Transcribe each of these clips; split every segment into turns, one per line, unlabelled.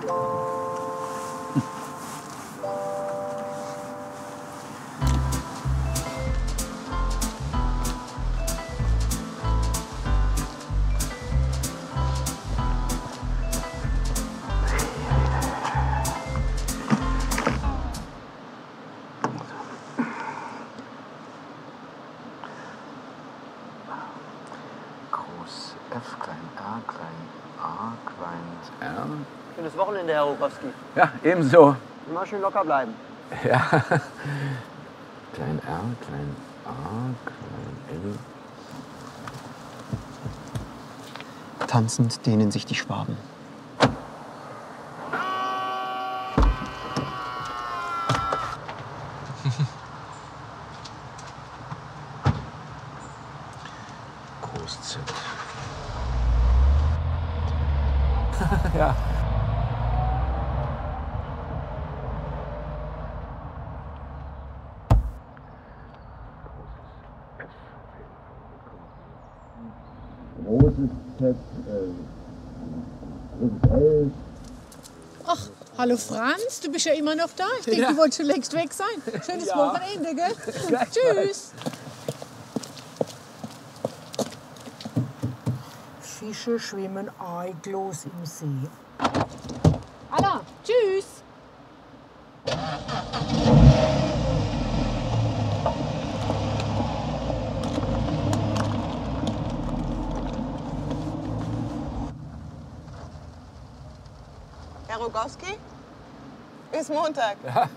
F, klein R, klein A, klein R.
Schönes Wochenende, Herr Rogowski.
Ja, ebenso.
Immer schön locker bleiben.
Ja. Klein R, klein A, klein L.
Tanzend dehnen sich die Schwaben.
Groß Z.
Ja.
Großes Z, großes L.
Ach, hallo Franz, du bist ja immer noch da. Ich denke, du wolltest schon längst weg sein. Schönes Wochenende, gell? Tschüss.
Fische schwimmen eiglos im See.
Anna, tschüss.
Herr Rogowski? Bis Montag.
Ja.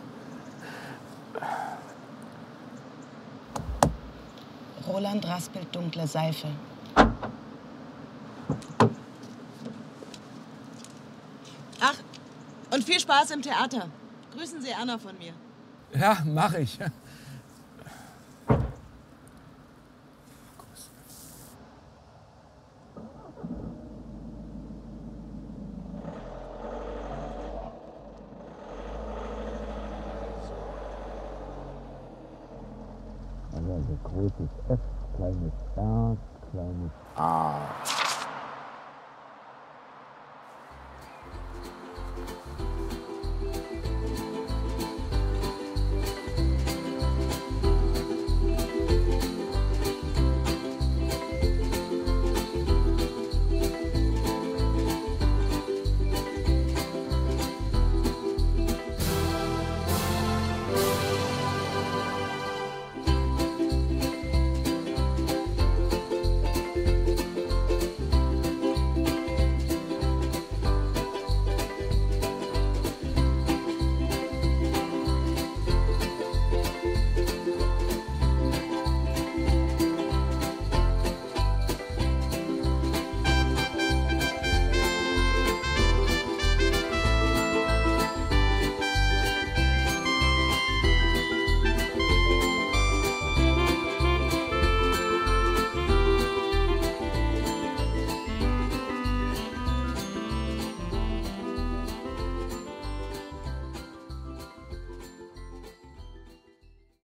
Roland raspelt dunkle Seife.
Ach, und viel Spaß im Theater. Grüßen Sie Anna von mir.
Ja, mach ich.
Also großes F, kleines R, kleines A.